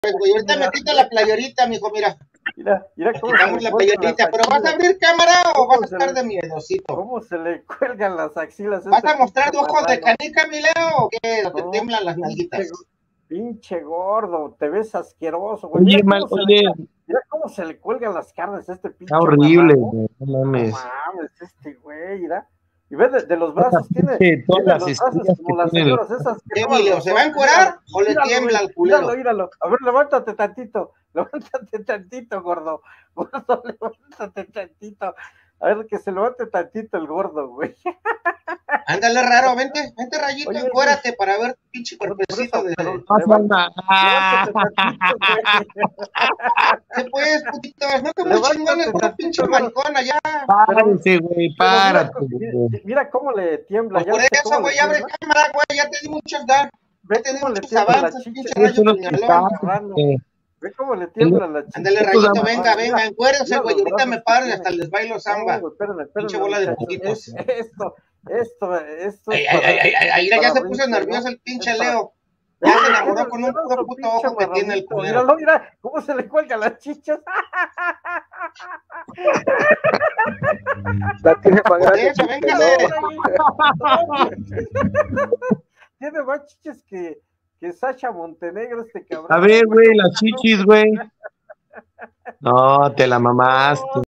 güey. Ahorita me quito la playerita, mijo, mira. Mira cómo quitamos la playerita, pero ¿vas a abrir cámara o vas a estar de miedosito? ¿Cómo se le cuelgan las axilas? ¿Vas a mostrar tu ojos de canica, mi Leo, o qué? ¿O te tiemblan las nalguitas? Pinche gordo, te ves asqueroso, güey. Oye, Mira cómo se le cuelgan las carnes a este pinche. Está horrible, güey. No mames. No mames, este güey, mira. Y ve de los brazos, tiene todas las los brazos como las señoras esas. ¿Qué, Emilio? ¿Se va a encurar o le tiembla el culero? Míralo. A ver, levántate tantito, gordo. Gordo, levántate tantito. A ver, que se levante tantito el gordo, güey. Ándale, raro, vente, Rayito, encuérate para ver tu pinche cuerpecito de... ¿Qué pues, putitos? No, que muy chingones, una pinche maricón allá. Párate, güey, párate. Mira cómo le tiembla. Por eso, güey, abre cámara, güey, ya te di muchos Vete cómo le tiembla avances, pinche Rayo puñalón. Ve cómo le tiembla la chica. Ándale, Rayito, venga, encuérense, güey, ahorita me paro y hasta les bailo samba. Espérame. Pinche bola de poquitos. Esto. Ay, ya se puso nervioso el pinche Leo. Ya se enamoró con un puro puto ojo que tiene el culero. Mira cómo se le cuelgan las chichas. La tiene más grande. Tiene más chichas que Sasha Montenegro, este cabrón. A ver, güey, las chichis, güey. No, te la mamaste.